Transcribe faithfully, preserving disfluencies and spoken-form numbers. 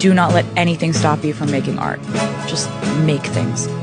do not let anything stop you from making art. Just make things.